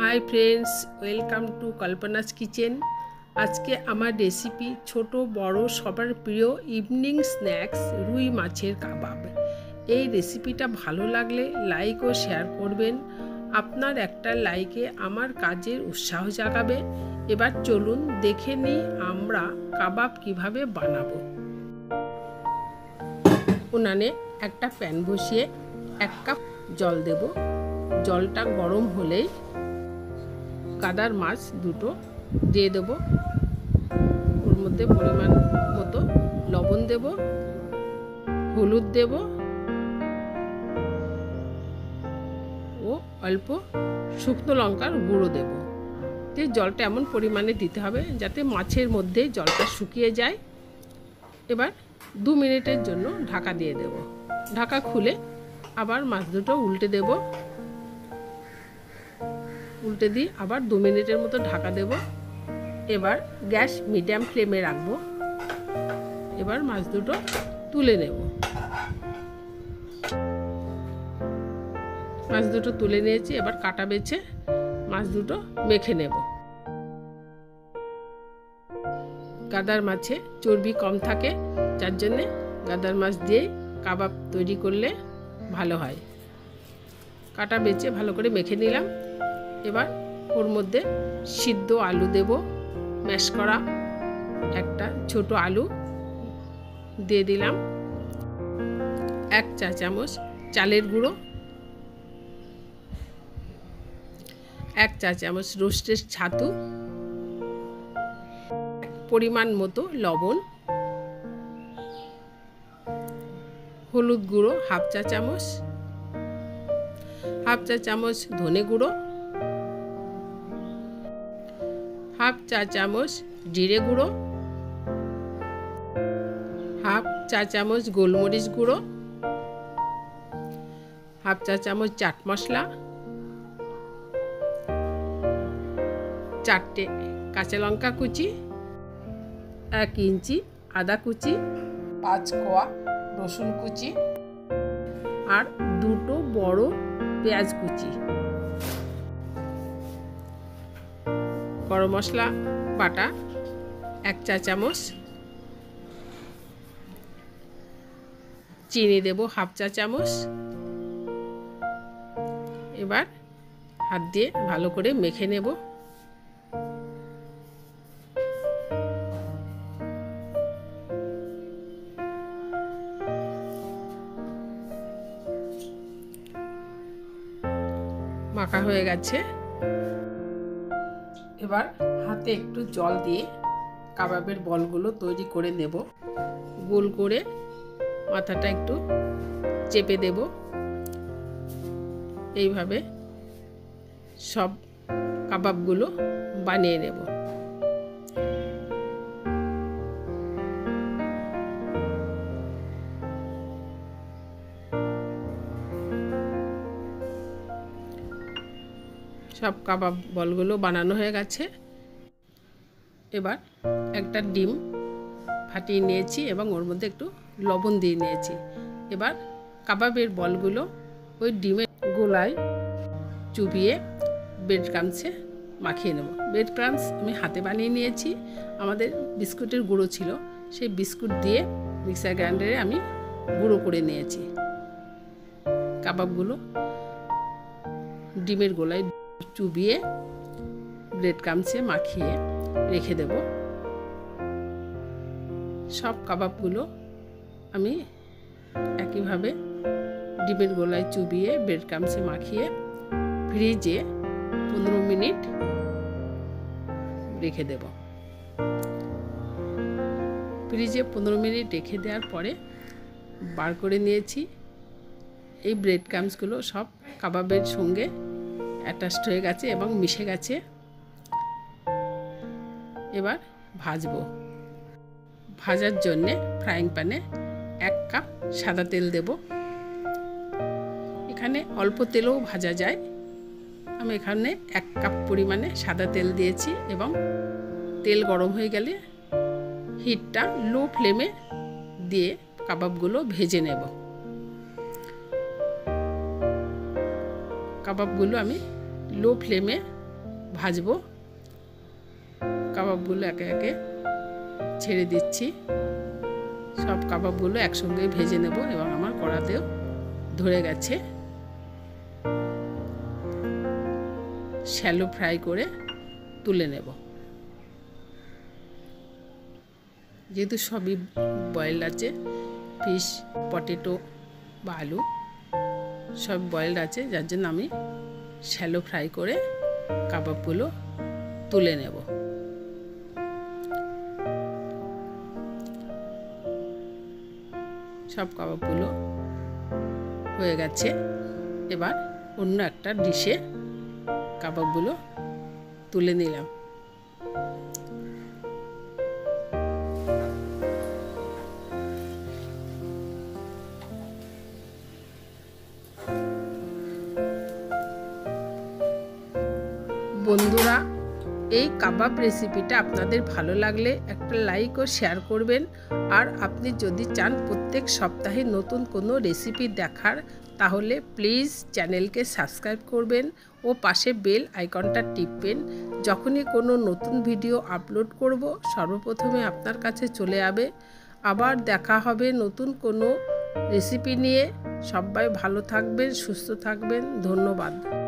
High friends welcome to Kalpana's kitchen. आज के आमार रेसिपि छोटो बड़ो सबार प्रिय इवनिंग स्नैक्स रुई माछेर काबाब। এই রেসিপিটা ভালো লাগলে লাইক ও শেয়ার করবেন। আপনার একটা লাইকে আমার কাজের উৎসাহ জাগাবে। এবার চলুন দেখে নিই আমরা কাবাব কিভাবে বানাবো। উনানে একটা প্যান বসিয়ে 1 কাপ জল দেব। জলটা গরম হলেই কাদার মাছ দুটো দিয়ে দেব। ওর মধ্যে পরিমাণ মতো লবণ দেব, হলুদ দেব ও অল্প শুকনো লঙ্কার গুঁড়ো দেব। তো জলটা এমন পরিমাণে দিতে হবে যাতে মাছের মধ্যে জলটা শুকিয়ে যায়। এবার 2 মিনিটের জন্য ঢাকা দিয়ে দেব। ঢাকা খুলে আবার মাছ দুটো উল্টে দেব। উল্টে দিয়ে আবার 2 মিনিটের মতো ঢাকা দেব। এবার গ্যাস মিডিয়াম ফ্লেমে রাখবো। এবার মাছ দুটো তুলে নেব। মাছ দুটো তুলে নিয়েছি। এবার কাটা বেছে মাছ দুটো মেখে নেব। গাদার মাছে চর্বি কম থাকে, যার জন্যে গাদার মাছ দিয়ে কাবাব তৈরি করলে ভালো হয়। কাটা বেছে ভালো করে মেখে নিলাম। এবার ওর মধ্যে সিদ্ধ আলু দেব, ম্যাশ করা একটা ছোট আলু দিয়ে দিলাম। 1 চা চামচ চালের গুঁড়ো, 1 চা চামচ রোস্টেড ছাতু, পরিমাণ মতো লবণ, হলুদ গুঁড়ো 1/2 চা চামচ, 1/2 চা চামচ ধনে গুঁড়ো, 1/2 চা চামচ জিরে গুঁড়ো, 1/2 চা চামচ গোলমরিচ গুঁড়ো, 1/2 চা চামচ চাট মশলা, 4টে কাঁচা লঙ্কা কুচি, 1 ইঞ্চি আদা কুচি, 5 কোয়া রসুন কুচি আর 2টো বড় পেঁয়াজ কুচি, গরম মশলা বাটা 1 চা চামচ, চিনি দেব 1/2 চা চামচ। এবার হাত দিয়ে ভালো করে মেখে নেব। মাখা হয়ে গেছে। এবার হাতে একটু জল দিয়ে কাবাবের বলগুলো তৈরি করে নেব। গোল করে মাথাটা একটু চেপে দেব। এইভাবে সব কাবাবগুলো বানিয়ে নেব। সব কাবাব বলগুলো বানানো হয়ে গেছে। এবার একটা ডিম ফাটিয়ে নিয়েছি এবং ওর মধ্যে একটু লবণ দিয়ে নিয়েছি। এবার কাবাবের বলগুলো ওই ডিমের গোলায় চুবিয়ে ব্রেড ক্রাম্বসে মাখিয়ে নেব। ব্রেড ক্রাম্বস আমি হাতে বানিয়ে নিয়েছি। আমাদের বিস্কুটের গুঁড়ো ছিল, সেই বিস্কুট দিয়ে মিক্সার গ্রাইন্ডারে আমি গুঁড়ো করে নিয়েছি। কাবাবগুলো ডিমের গোলায় চুবিয়ে ব্রেড ক্রাম্বসে মাখিয়ে রেখে দেব। সব কাবাবগুলো আমি একইভাবে ডিমের গোলায় চুবিয়ে ব্রেড ক্রাম্বসে মাখিয়ে ফ্রিজে 15 মিনিট রেখে দেব। ফ্রিজে 15 মিনিট রেখে দেওয়ার পরে বার করে নিয়েছি। এই ব্রেড ক্রাম্বসগুলো সব কাবাবের সঙ্গে অ্যাটাচড হয়ে গেছে এবং মিশে গেছে। এবার ভাজবো। ভাজার জন্যে ফ্রাইং প্যানে 1 কাপ সাদা তেল দেব। এখানে অল্প তেলেও ভাজা যায়। আমি এখানে 1 কাপ পরিমাণে সাদা তেল দিয়েছি এবং তেল গরম হয়ে গেলে হিটটা লো ফ্লেমে দিয়ে কাবাবগুলো ভেজে নেব। কাবাবগুলো আমি লো ফ্লেমে ভাজবো। কাবাবগুলো একে একে ছেড়ে দিচ্ছি। সব কাবাবগুলো একসঙ্গে ভেজে নেব এবং আমার কড়াতেও ধরে গেছে। শ্যালো ফ্রাই করে তুলে নেব। যেহেতু সবই বয়েলড আছে, ফিশ, পটেটো বা আলু সব বয়েলড আছে, যার জন্য আমি শ্যালো ফ্রাই করে কাবাবগুলো তুলে নেব। সব কাবাবগুলো হয়ে গেছে। এবার অন্য একটা ডিশে কাবাবগুলো তুলে নিলাম। বন্ধুরা, এই কাবাব রেসিপিটা আপনাদের ভালো লাগলে একটা লাইক ও শেয়ার করবেন। আর আপনি যদি চান প্রত্যেক সপ্তাহে নতুন কোনো রেসিপি দেখার, তাহলে প্লিজ চ্যানেলকে সাবস্ক্রাইব করবেন ও পাশে বেল আইকনটা টিপবেন। যখনই কোনো নতুন ভিডিও আপলোড করব, সর্বপ্রথমে আপনার কাছে চলে যাবে। আবার দেখা হবে নতুন কোনো রেসিপি নিয়ে। সবাই ভালো থাকবেন, সুস্থ থাকবেন। ধন্যবাদ।